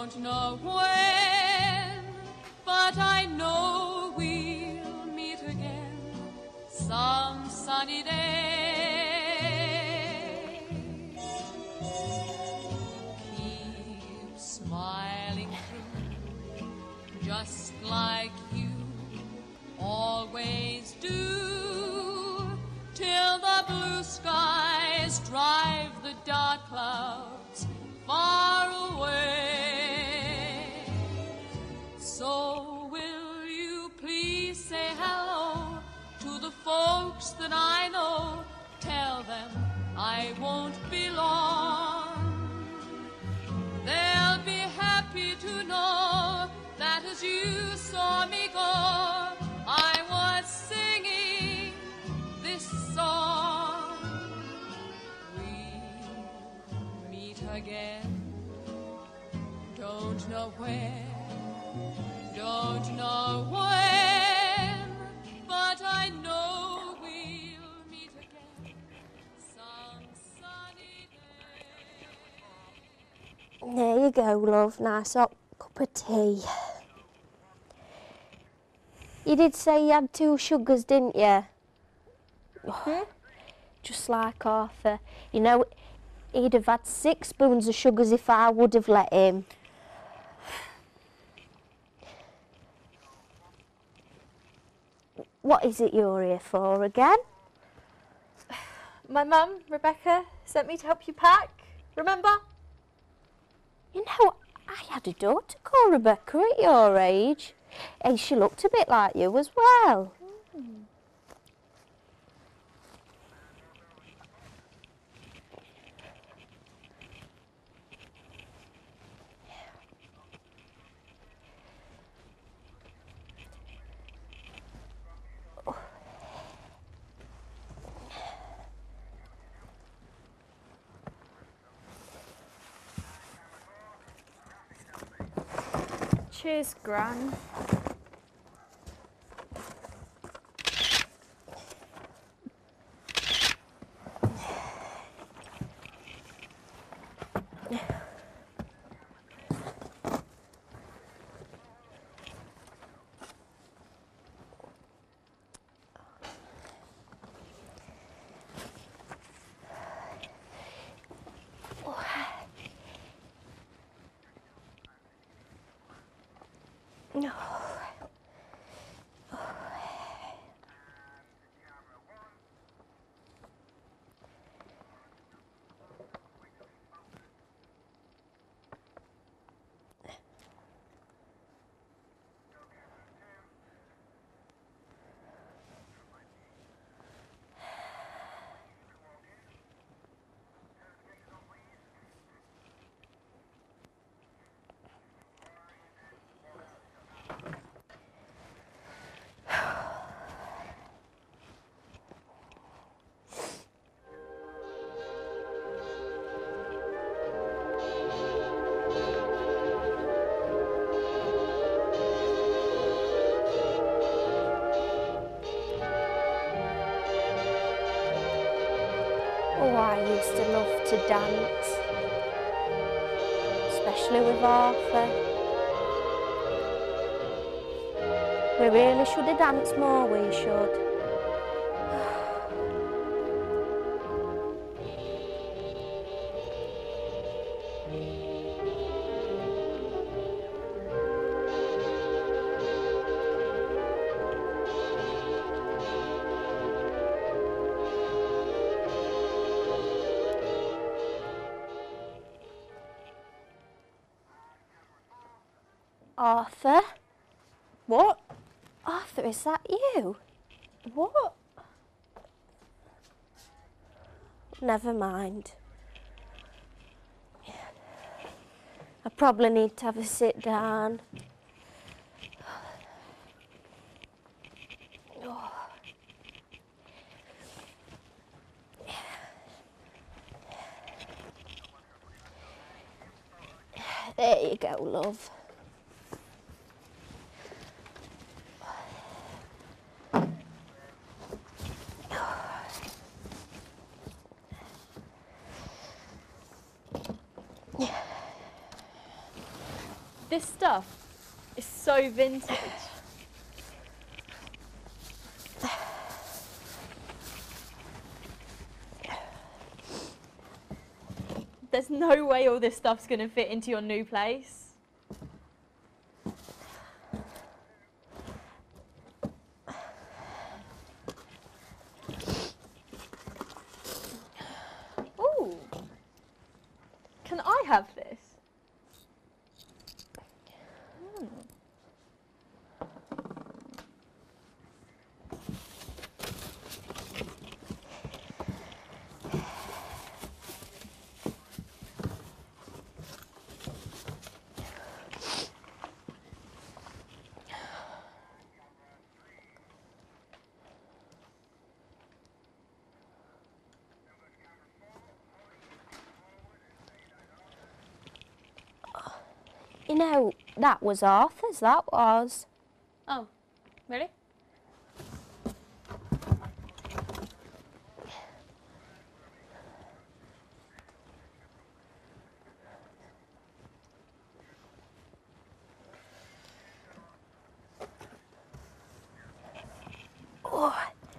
Don't know when, but I know we'll meet again some sunny day. Keep smiling through, just like you always do, till the blue skies drive the dark clouds far away. So will you please say hello to the folks that I know? Tell them I won't be long. They'll be happy to know that as you saw me go, I was singing this song. We'll meet again, don't know where, don't know when, but I know we'll meet again some sunny day. There you go, love. Nice hot cup of tea. You did say you had 2 sugars, didn't you? Oh, just like Arthur. You know, he'd have had 6 spoons of sugars if I would have let him. What is it you're here for again? My mum, Rebecca, sent me to help you pack. Remember? You know, I had a daughter called Rebecca at your age. And she looked a bit like you as well. Cheers, Gran. No. Oh, I used to love to dance, especially with Arthur. We really should have danced more, we should. Arthur? What? Arthur, is that you? What? Never mind. I probably need to have a sit down. Oh. There you go, love. This stuff is so vintage. There's no way all this stuff's going to fit into your new place. Ooh. Can I have this? You know, that was Arthur's, that was. Oh, really? Oh.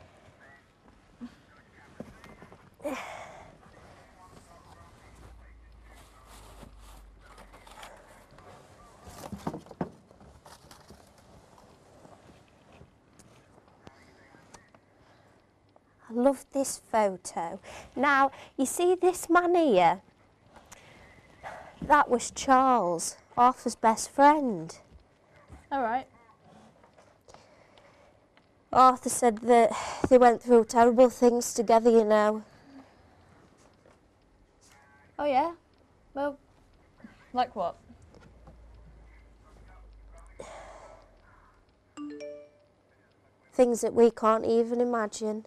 I love this photo. Now, you see this man here? That was Charles, Arthur's best friend. All right. Arthur said that they went through terrible things together, you know. Oh, yeah? Well, like what? Things that we can't even imagine.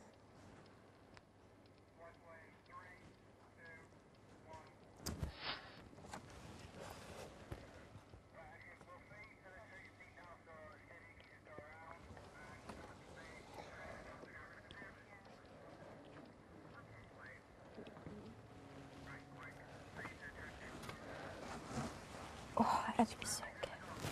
Oh, that'd be so good.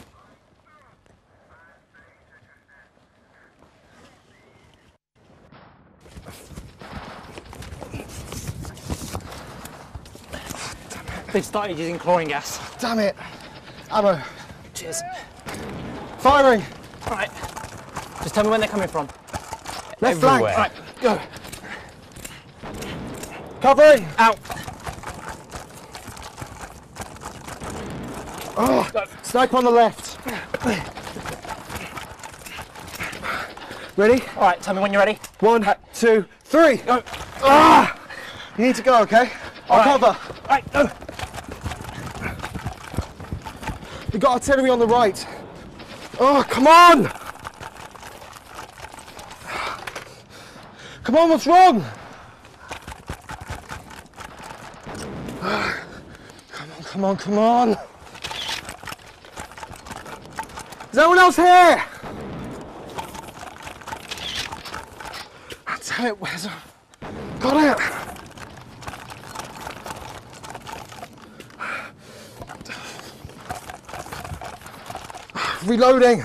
They've started using chlorine gas. Damn it! Ammo. Cheers. Firing! All right. Just tell me when they're coming from. Left flank. Everywhere. Right, go. Covering! Out. Oh, snipe on the left. Ready? All right, tell me when you're ready. 1, 2, 3. Go. Ah! You need to go, okay? I'll All right. cover. All right, go. We got artillery on the right. Oh, come on! Come on, what's wrong? Come on, come on. Is anyone else here? Damn it, where's it? Got it! Reloading!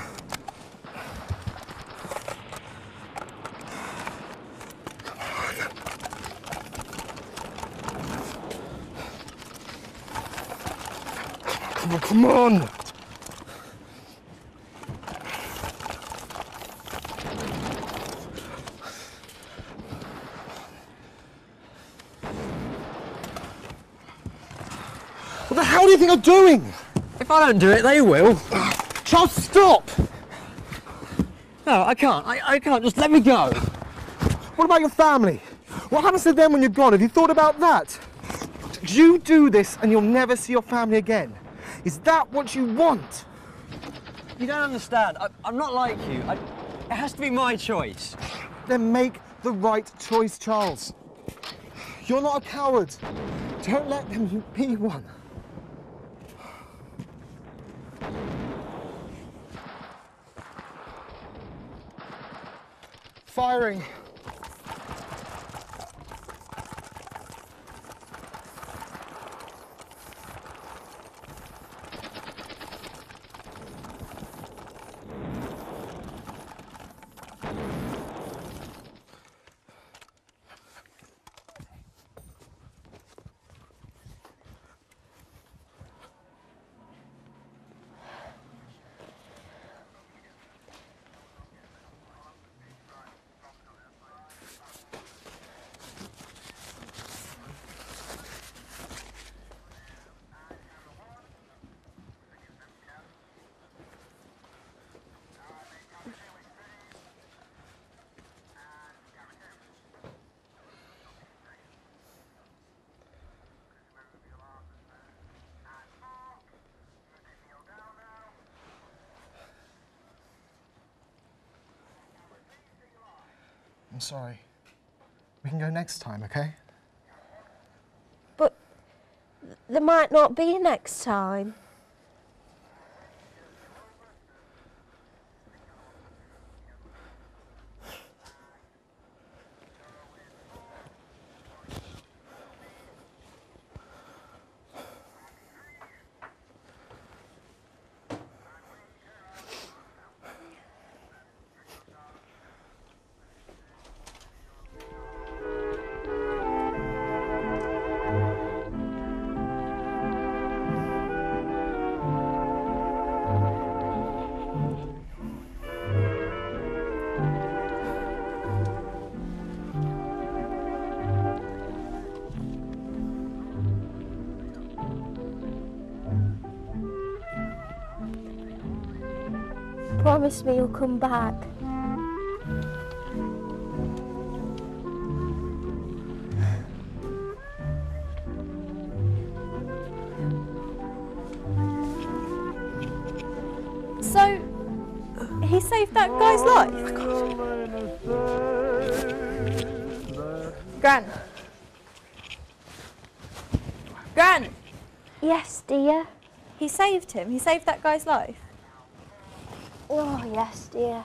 Come on, come on! What the hell do you think I'm doing? If I don't do it, they will. Charles, stop! No, I can't. I can't. Just let me go. What about your family? What happens to them when you're gone? Have you thought about that? You do this and you'll never see your family again. Is that what you want? You don't understand. I'm not like you. It has to be my choice. Then make the right choice, Charles. You're not a coward. Don't let them be one. Firing. I'm sorry. We can go next time, okay? But there might not be a next time. Promise me you'll come back. So, he saved that guy's life? Gran. Gran! Yes, dear. He saved him? He saved that guy's life? Oh, yes, dear.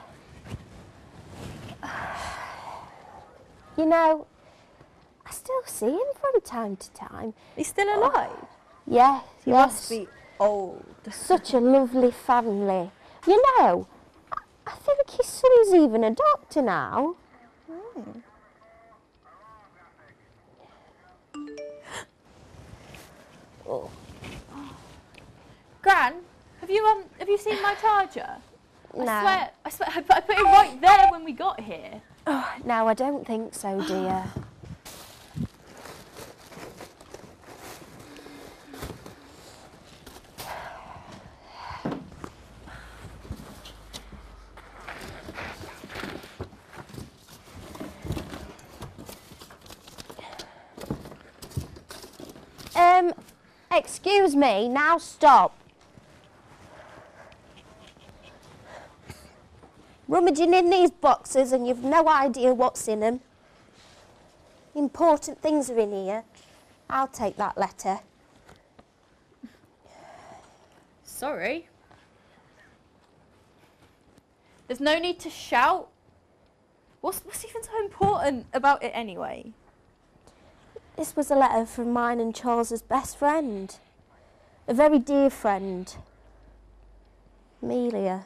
You know, I still see him from time to time. He's still alive? Yes, He yes. must be old. Such a lovely family. You know, I think his son's even a doctor now. Oh. Gran, have you seen my charger? No. I swear, I put it right there when we got here. Oh, no, I don't think so, dear. Excuse me, now stop. Rummaging in these boxes and you've no idea what's in them. Important things are in here. I'll take that letter. Sorry. There's no need to shout. What's even so important about it anyway? This was a letter from mine and Charles's best friend. A very dear friend. Amelia.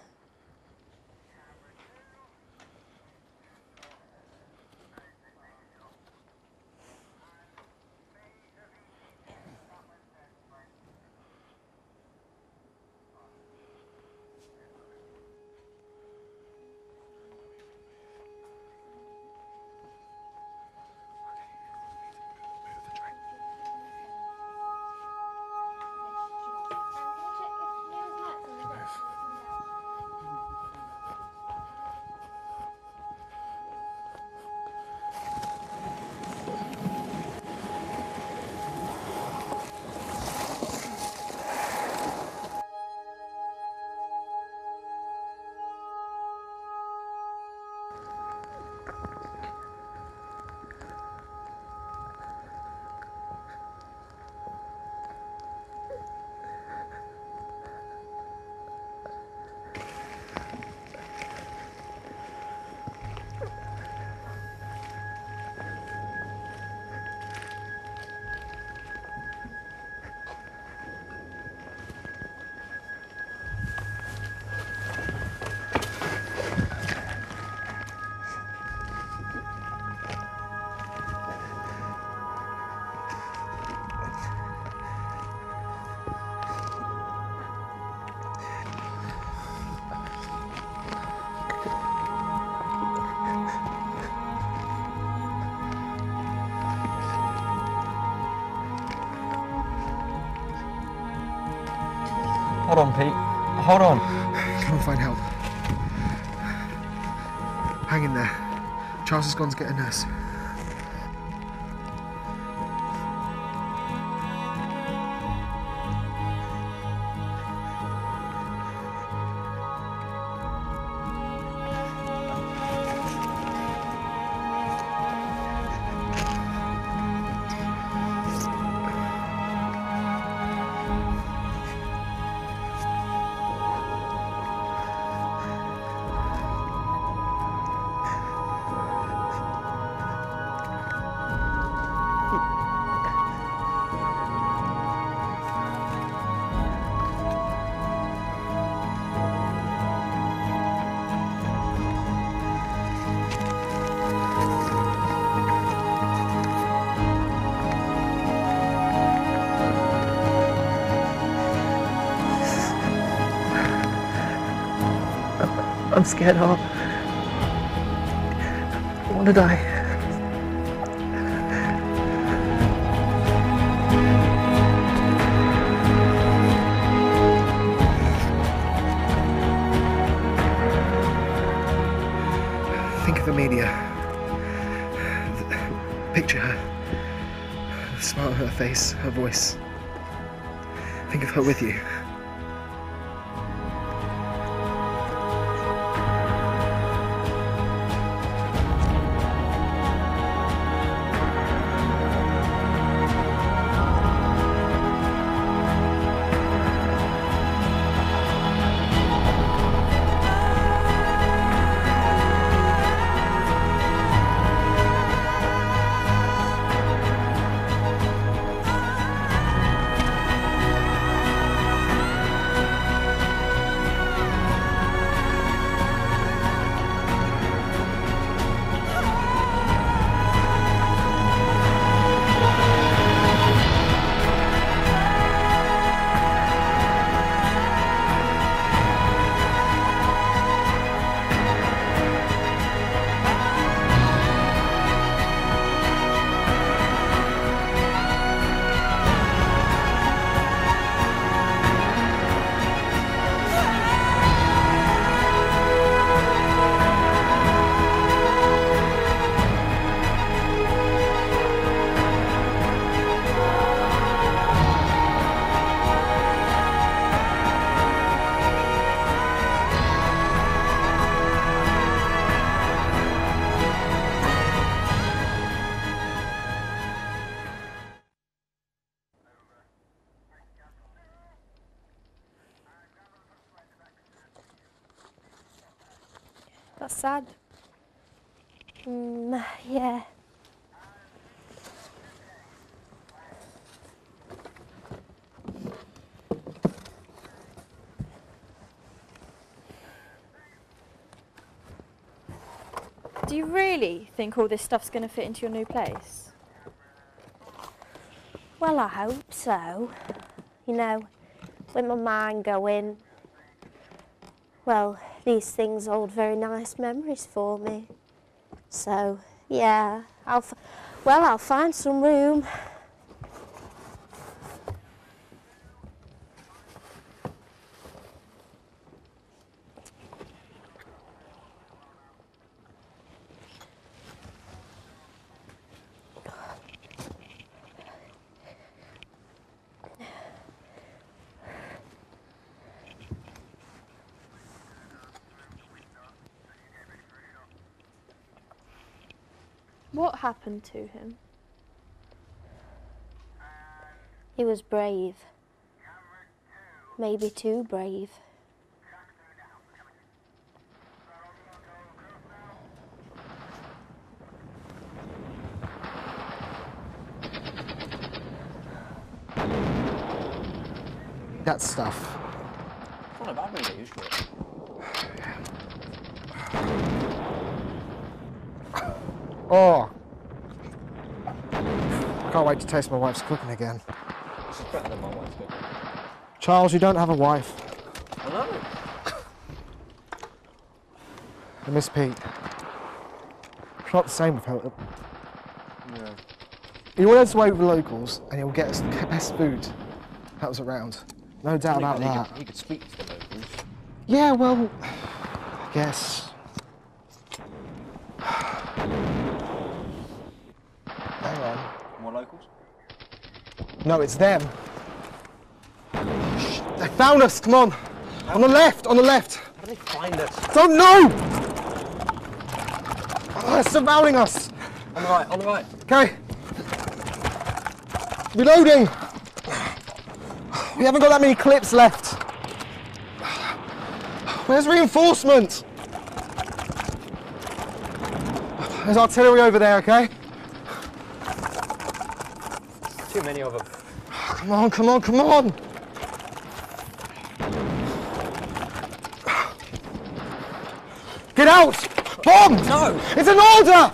Hold on, Pete. Hold on. Come and find help. Hang in there. Charles has gone to get a nurse. I'm scared of. I want to die. Think of Amelia. Picture her. The smile on her face, her voice. Think of her with you. That's sad. Yeah. Do you really think all this stuff's going to fit into your new place? Well, I hope so. You know, with my mind going, well, these things hold very nice memories for me. So, yeah, I'll find some room. What happened to him? He was brave. Maybe too brave. That stuff. It's not a bad really used to it. Oh. Can't wait to taste my wife's cooking again. This is better than my wife's cooking. Charles, you don't have a wife. I know. And Miss Pete. It's not the same with her. Yeah. He went away with the locals and he'll get us the best food that was around. No doubt about that. He could speak to the locals. Yeah, well, I guess. Hang on. More locals? No, it's them. Shh, they found us, come on. On the left, on the left. How did they find us? Don't know! Oh, they're surrounding us. On the right, on the right. Okay. Reloading. We haven't got that many clips left. Where's reinforcement? There's artillery over there, okay? Too many of them. Come on, come on, come on! Get out! Bomb! No! It's an order!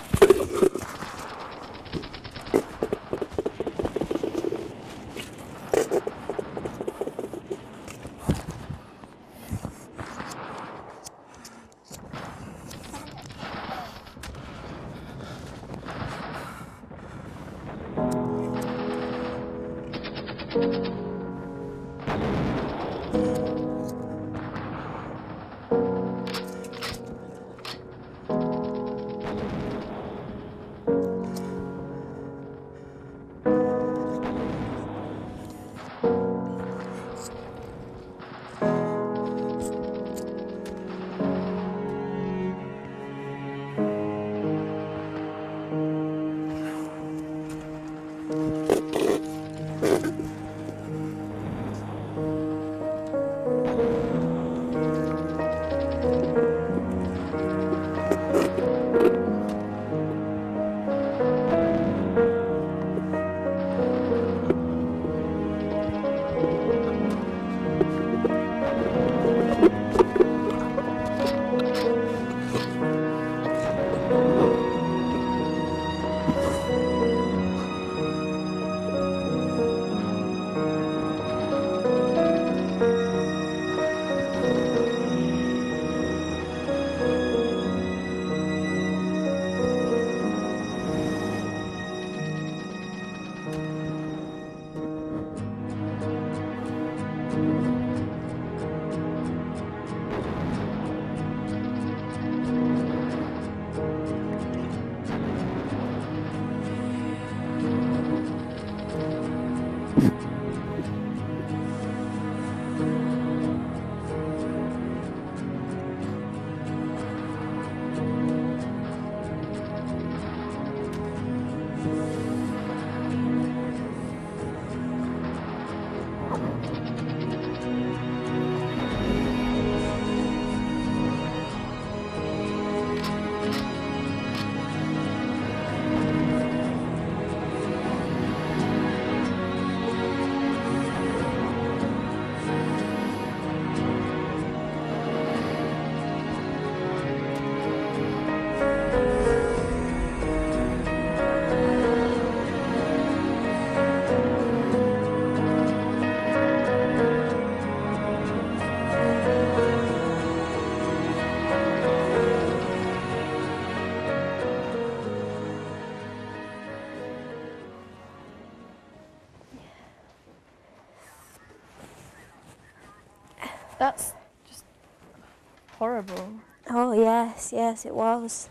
That's just horrible. Oh, yes, yes, it was.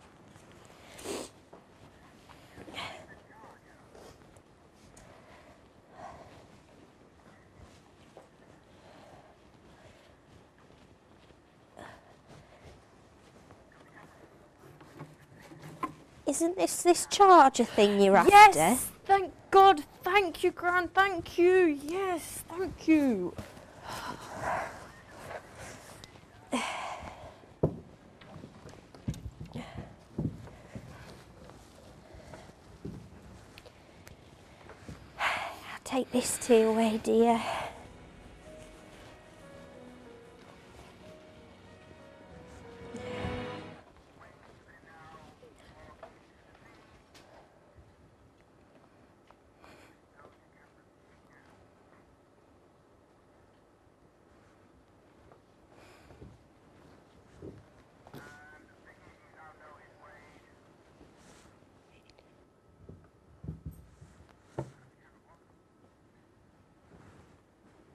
Isn't this charger thing you're after? Yes, thank God. Thank you, Gran. Thank you. Yes, thank you. I'll take this tea away, dear.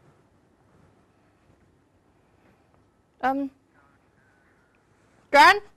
Gran?